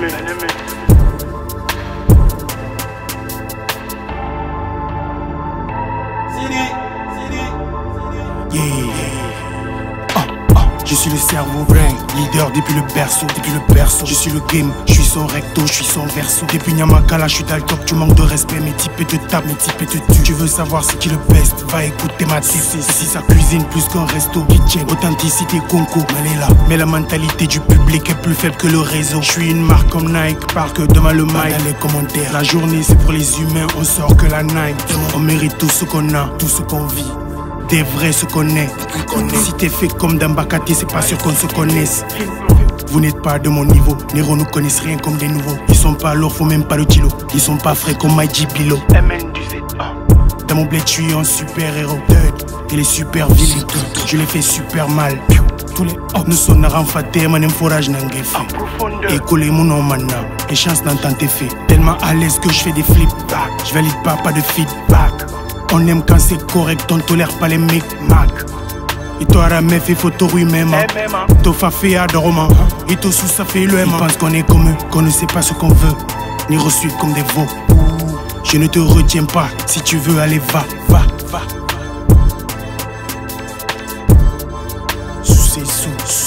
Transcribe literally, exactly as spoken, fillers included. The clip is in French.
aimé. Yeah. Ah, ah. Je suis le cerveau vrai, leader depuis le berceau, depuis le berceau. Je suis le game, je suis son recto, je suis son verso. Depuis Nyamakala, je suis dans le top, tu manques de respect, mes types te tapent, mes types te tuent. Tu veux savoir c'est qui le best, va écouter ma tip. Ici ça cuisine plus qu'un resto, kitchen, authenticité conco, Maléla. Mais la mentalité du public est plus faible que le réseau. Je suis une marque comme Nike, parque devant le mic. Dans les commentaires, la journée c'est pour les humains, on sort que la Nike. On mérite tout ce qu'on a, tout ce qu'on vit. Des vrais se connaissent. Si t'es fait comme dans Bakati, c'est pas sûr qu'on se connaisse. Vous n'êtes pas de mon niveau. Nero nous connaissent rien comme des nouveaux. Ils sont pas lourds, faut même pas le kilo. Ils sont pas frais comme Maïji Bilo. Dans mon bled, je suis un super héros. Et les super vilains, je les fais super mal. Tous les oh, nous sommes renfatés, manem forage n'engefé. Et collé mon nom mana. Et chance d'entendre tes faits. Tellement à l'aise que je fais des flips. Je valide pas, pas de feedback. On aime quand c'est correct, on tolère pas les mecs mac. Et toi la meuf il faut tout oui même. Tofa fait adorement. Et tout sous ça fait le M. Ils pensent qu'on est comme eux, qu'on ne sait pas ce qu'on veut. Ni reçu comme des veaux. Je ne te retiens pas, si tu veux aller va, va, va. Sous ces sous.